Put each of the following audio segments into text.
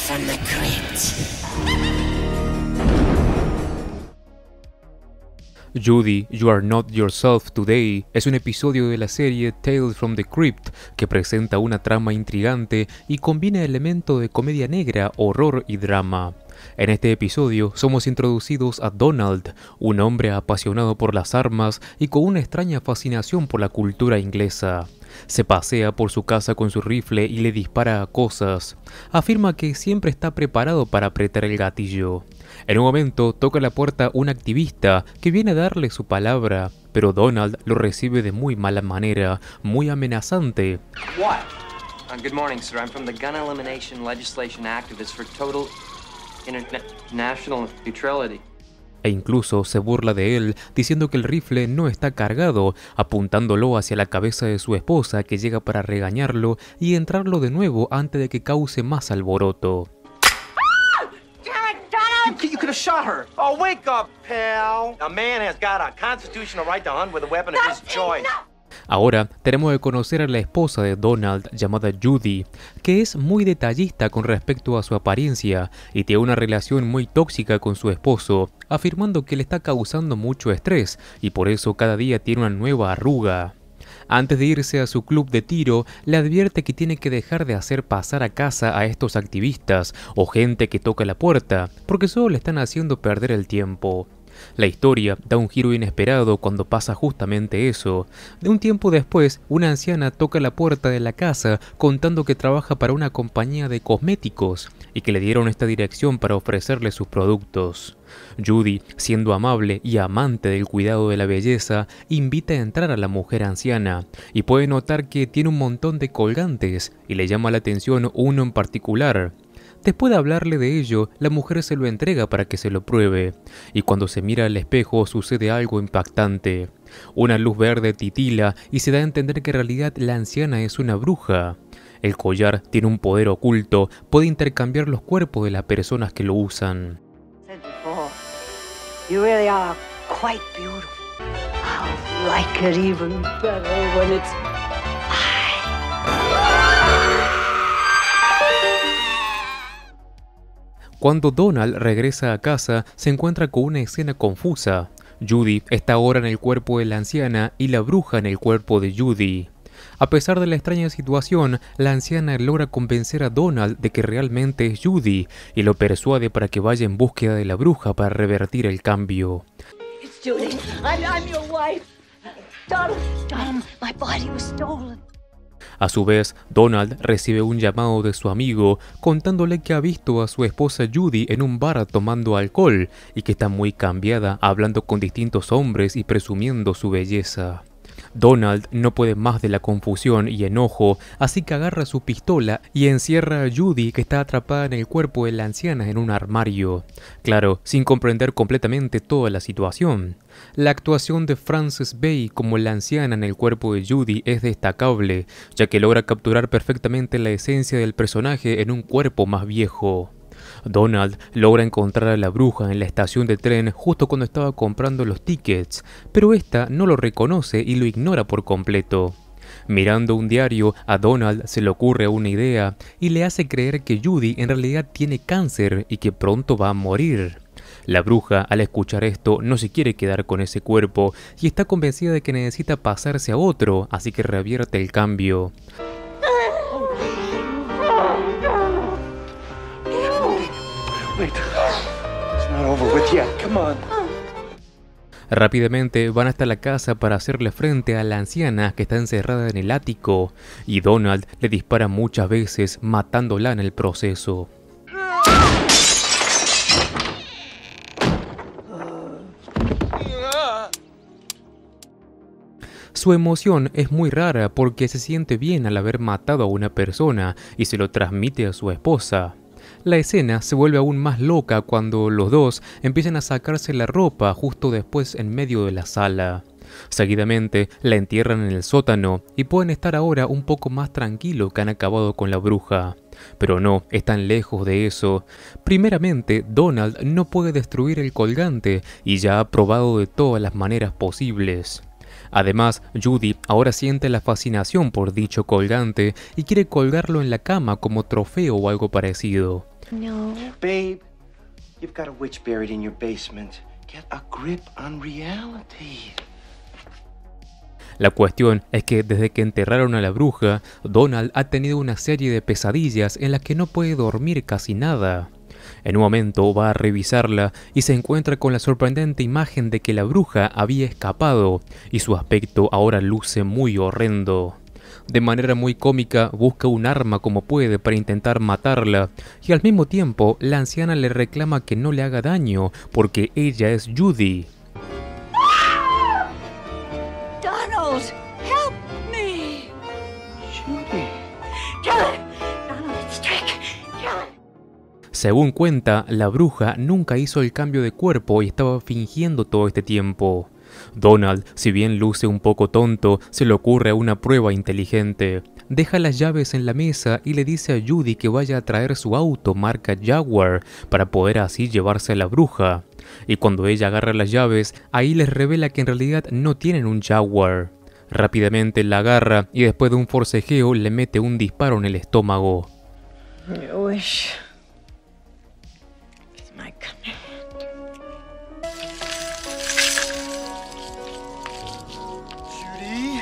from the crypt. Judy, You Are Not Yourself Today es un episodio de la serie Tales from the Crypt que presenta una trama intrigante y combina elementos de comedia negra, horror y drama. En este episodio somos introducidos a Donald, un hombre apasionado por las armas y con una extraña fascinación por la cultura inglesa. Se pasea por su casa con su rifle y le dispara a cosas. Afirma que siempre está preparado para apretar el gatillo. En un momento toca la puerta un activista que viene a darle su palabra, pero Donald lo recibe de muy mala manera, muy amenazante. What? Good morning, sir. I'm from the Gun Elimination Legislation Activists for Total International Neutrality. E incluso se burla de él, diciendo que el rifle no está cargado, apuntándolo hacia la cabeza de su esposa, que llega para regañarlo y entrarlo de nuevo antes de que cause más alboroto. You could have shot her. Oh, wake up, pal. A man has got a constitutional right to hunt with a weapon of his choice. Ahora tenemos que conocer a la esposa de Donald, llamada Judy, que es muy detallista con respecto a su apariencia y tiene una relación muy tóxica con su esposo, afirmando que le está causando mucho estrés y por eso cada día tiene una nueva arruga. Antes de irse a su club de tiro, le advierte que tiene que dejar de hacer pasar a casa a estos activistas o gente que toca la puerta, porque solo le están haciendo perder el tiempo. La historia da un giro inesperado cuando pasa justamente eso. De un tiempo después, una anciana toca la puerta de la casa contando que trabaja para una compañía de cosméticos y que le dieron esta dirección para ofrecerle sus productos. Judy, siendo amable y amante del cuidado de la belleza, invita a entrar a la mujer anciana y puede notar que tiene un montón de colgantes y le llama la atención uno en particular. Después de hablarle de ello, la mujer se lo entrega para que se lo pruebe, y cuando se mira al espejo sucede algo impactante. Una luz verde titila y se da a entender que en realidad la anciana es una bruja. El collar tiene un poder oculto, puede intercambiar los cuerpos de las personas que lo usan. You really are quite beautiful. I'll like it even better when it's Cuando Donald regresa a casa, se encuentra con una escena confusa. Judy está ahora en el cuerpo de la anciana y la bruja en el cuerpo de Judy. A pesar de la extraña situación, la anciana logra convencer a Donald de que realmente es Judy y lo persuade para que vaya en búsqueda de la bruja para revertir el cambio. It's Judy. I'm your wife. Donald, my body was stolen. A su vez, Donald recibe un llamado de su amigo contándole que ha visto a su esposa Judy en un bar tomando alcohol y que está muy cambiada, hablando con distintos hombres y presumiendo su belleza. Donald no puede más de la confusión y enojo, así que agarra su pistola y encierra a Judy, que está atrapada en el cuerpo de la anciana, en un armario. Claro, sin comprender completamente toda la situación. La actuación de Frances Bay como la anciana en el cuerpo de Judy es destacable, ya que logra capturar perfectamente la esencia del personaje en un cuerpo más viejo. Donald logra encontrar a la bruja en la estación de tren justo cuando estaba comprando los tickets, pero esta no lo reconoce y lo ignora por completo. Mirando un diario, a Donald se le ocurre una idea y le hace creer que Judy en realidad tiene cáncer y que pronto va a morir. La bruja, al escuchar esto, no se quiere quedar con ese cuerpo y está convencida de que necesita pasarse a otro, así que revierte el cambio. Wait, it's not over with yet. Come on. Rápidamente van hasta la casa para hacerle frente a la anciana que está encerrada en el ático, y Donald le dispara muchas veces, matándola en el proceso. Su emoción es muy rara porque se siente bien al haber matado a una persona y se lo transmite a su esposa. La escena se vuelve aún más loca cuando los dos empiezan a sacarse la ropa justo después en medio de la sala. Seguidamente la entierran en el sótano y pueden estar ahora un poco más tranquilos que han acabado con la bruja. Pero no, están lejos de eso. Primeramente, Donald no puede destruir el colgante y ya ha probado de todas las maneras posibles. Además, Judy ahora siente la fascinación por dicho colgante y quiere colgarlo en la cama como trofeo o algo parecido. No. Babe, you've got a witch buried in your basement. Get a grip on reality. La cuestión es que desde que enterraron a la bruja, Donald ha tenido una serie de pesadillas en las que no puede dormir casi nada. En un momento va a revisarla y se encuentra con la sorprendente imagen de que la bruja había escapado y su aspecto ahora luce muy horrendo. De manera muy cómica busca un arma como puede para intentar matarla y al mismo tiempo la anciana le reclama que no le haga daño porque ella es Judy. Donald, help me! Judy. Kill it! Donald, it's Drake. Kill it! Según cuenta, la bruja nunca hizo el cambio de cuerpo y estaba fingiendo todo este tiempo. Donald, si bien luce un poco tonto, se le ocurre una prueba inteligente. Deja las llaves en la mesa y le dice a Judy que vaya a traer su auto marca Jaguar para poder así llevarse a la bruja. Y cuando ella agarra las llaves, ahí les revela que en realidad no tienen un Jaguar. Rápidamente la agarra y después de un forcejeo le mete un disparo en el estómago. Your wish is my command. Judy?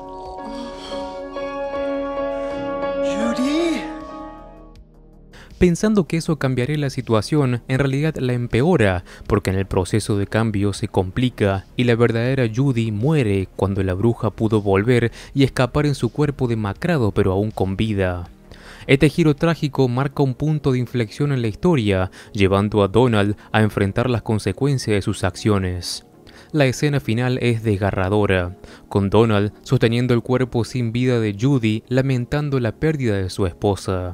Judy? Pensando que eso cambiaría la situación, en realidad la empeora, porque en el proceso de cambio se complica y la verdadera Judy muere cuando la bruja pudo volver y escapar en su cuerpo demacrado pero aún con vida. Este giro trágico marca un punto de inflexión en la historia, llevando a Donald a enfrentar las consecuencias de sus acciones. La escena final es desgarradora, con Donald sosteniendo el cuerpo sin vida de Judy, lamentando la pérdida de su esposa.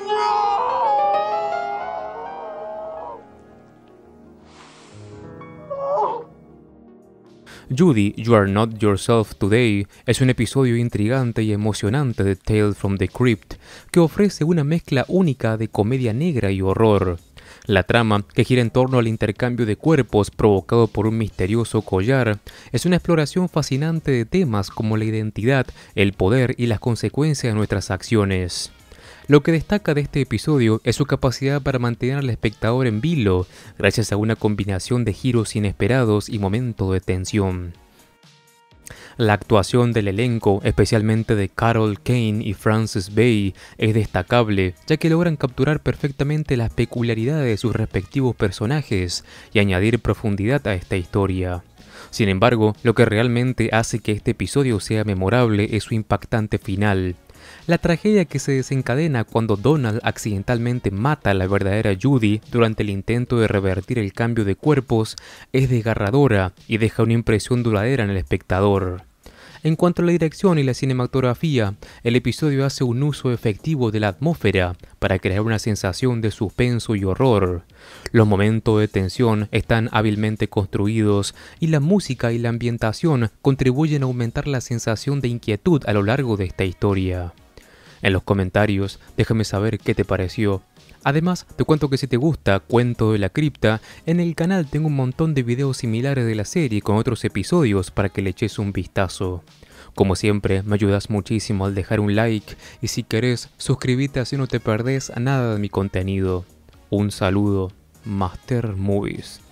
Judy, You Are Not Yourself Today es un episodio intrigante y emocionante de Tales from the Crypt que ofrece una mezcla única de comedia negra y horror. La trama, que gira en torno al intercambio de cuerpos provocado por un misterioso collar, es una exploración fascinante de temas como la identidad, el poder y las consecuencias de nuestras acciones. Lo que destaca de este episodio es su capacidad para mantener al espectador en vilo, gracias a una combinación de giros inesperados y momentos de tensión. La actuación del elenco, especialmente de Carol Kane y Frances Bay, es destacable, ya que logran capturar perfectamente las peculiaridades de sus respectivos personajes y añadir profundidad a esta historia. Sin embargo, lo que realmente hace que este episodio sea memorable es su impactante final. La tragedia que se desencadena cuando Donald accidentalmente mata a la verdadera Judy durante el intento de revertir el cambio de cuerpos es desgarradora y deja una impresión duradera en el espectador. En cuanto a la dirección y la cinematografía, el episodio hace un uso efectivo de la atmósfera para crear una sensación de suspenso y horror. Los momentos de tensión están hábilmente construidos y la música y la ambientación contribuyen a aumentar la sensación de inquietud a lo largo de esta historia. En los comentarios, déjame saber qué te pareció. Además, te cuento que si te gusta Cuento de la Cripta, en el canal tengo un montón de videos similares de la serie con otros episodios para que le eches un vistazo. Como siempre, me ayudas muchísimo al dejar un like y si querés, suscríbete así no te perdés nada de mi contenido. Un saludo, Master Movies.